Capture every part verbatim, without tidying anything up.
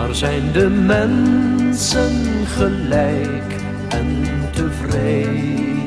Daar zijn de mensen gelijk en tevreden.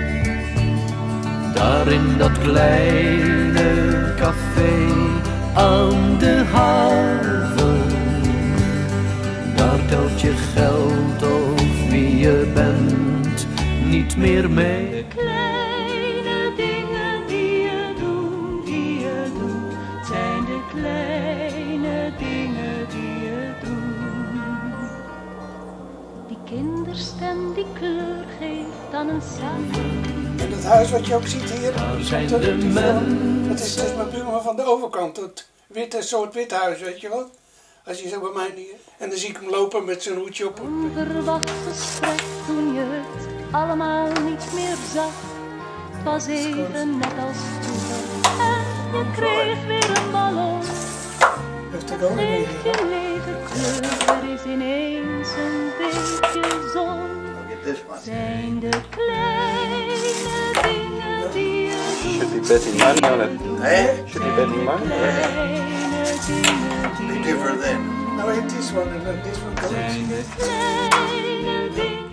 Daar in dat kleine café aan de haven. Daar telt je geld of wie je bent niet meer mee. De kleine dingen die je doet, die je doet, zijn de kleine dingen die je doet. Die kinderstem die kleur geeft aan een cel. En het huis wat je ook ziet hier, Daar zijn de mensen. dat is dus mijn buurman van de overkant, dat witte, soort wit huis, weet je wel? Als je zo bij mij neer. En dan zie ik hem lopen met zijn hoedje op. Onverwacht gesprek toen je het allemaal niet meer zag. Het was even net als vroeger en je kreeg weer een ballon. Heeft er ook Leef mee. je leven kleur, er is ineens een beetje zon. Zijn de kleine dingen die je doet. Should be betting money on it. Hey? Should be betting money on it. Kleine dingen die Be different then. Nou, it is one and then this one goes. kleine dingen.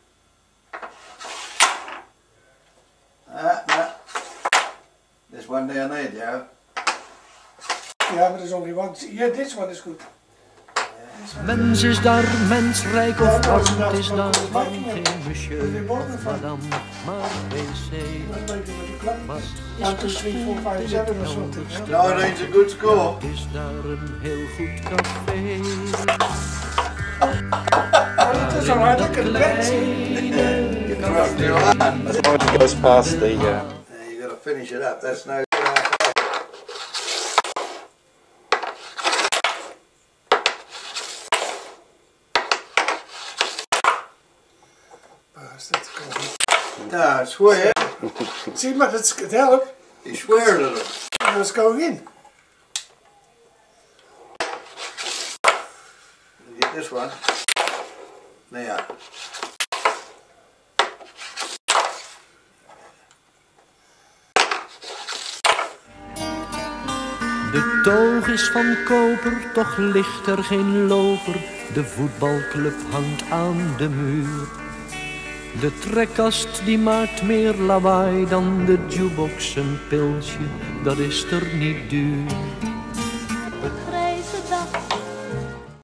Ah, nah. This one there I need, yeah. Ja, maar er is only one. Ja, this one is goed. Mens is daar mensrijk of Ja, arm, dat is het is daar dat man, is dat. geen monsieur of madame, maar wc. Dat weet je met die klap. Maar one, two, three, four, five, seven of something. Ja. No, it ain't a good score. Is daar een heel goed café. Maar het is al hard, ik kan het best You trust your hand. As long as it goes past the... Uh, Yeah, you gotta finish it up. That's no good. Nou, I swear. Zie maar, het het helpt. You swear at them. Let's go in. Get this one. Now. De toog is van koper, toch ligt er geen loper. De voetbalclub hangt aan de muur. De trekkast die maakt meer lawaai dan de jukebox. Een pilsje, dat is er niet duur.